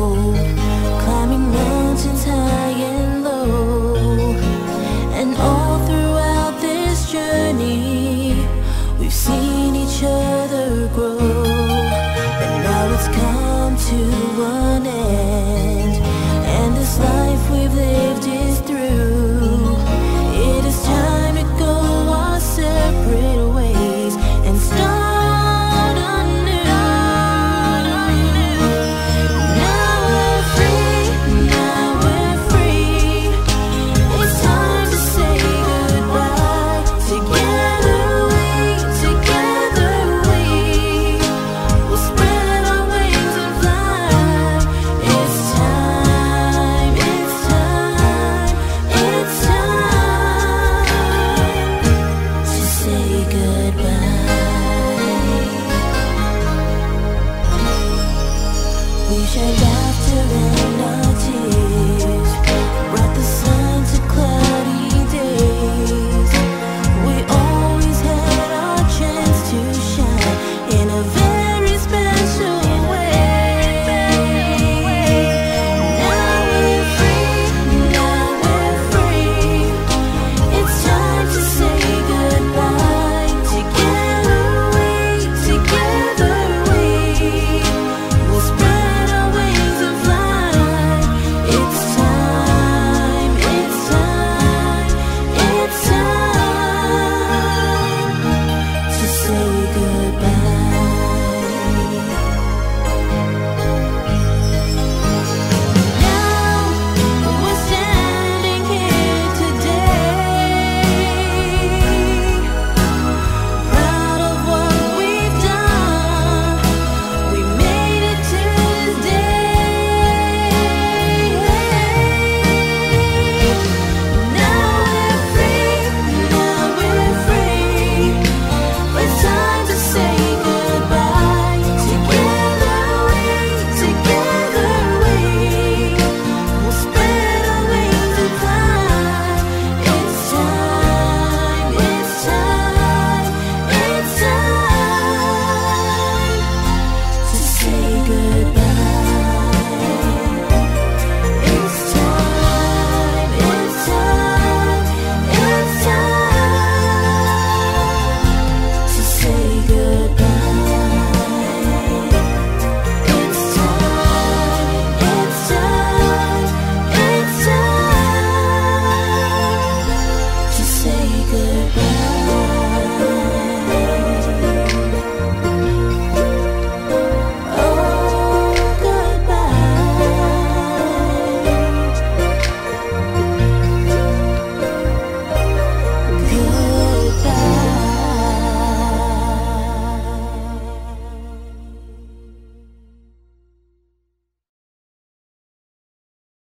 road, climbing mountains high and low. And all throughout this journey, we've seen each other grow. And now it's come to an end, and this life we've lived is through. It is time to go our separate ways and start anew. Now we're free, now we're free. It's time to say goodbye. Together we will spread our wings and fly. It's time, it's time, it's time to say goodbye. We shared laughter and our tears, brought the sun